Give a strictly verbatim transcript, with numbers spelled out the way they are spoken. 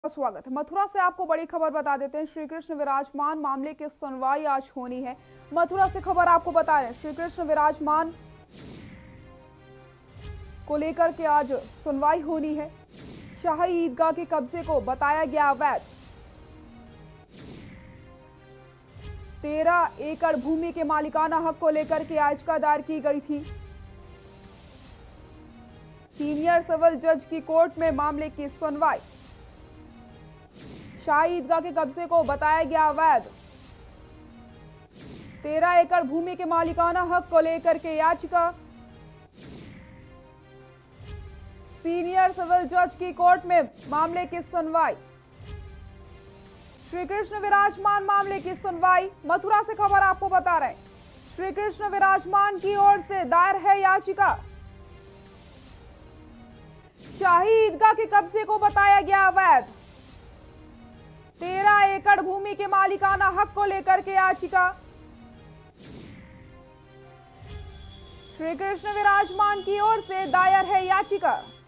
स्वागत है। मथुरा से आपको बड़ी खबर बता देते हैं। श्री कृष्ण विराजमान मामले की सुनवाई आज होनी है। मथुरा से खबर आपको बता रहे हैं, श्री कृष्ण विराजमान को लेकर के आज सुनवाई होनी है। शाही ईदगाह के कब्जे को बताया गया अवैध। तेरह एकड़ भूमि के मालिकाना हक को लेकर के याचिका दायर की गई थी। सीनियर सिविल जज की कोर्ट में मामले की सुनवाई। शाही ईदगाह के कब्जे को बताया गया अवैध। तेरह एकड़ भूमि के मालिकाना हक को लेकर के याचिका सीनियर सिविल जज की कोर्ट में मामले की सुनवाई। श्री कृष्ण विराजमान मामले की सुनवाई। मथुरा से खबर आपको बता रहे हैं, श्री कृष्ण विराजमान की ओर से दायर है याचिका। शाही ईदगाह के कब्जे को बताया गया अवैध। तेरह एकड़ भूमि के मालिकाना हक को लेकर के याचिका। श्री कृष्ण विराजमान की ओर से दायर है याचिका।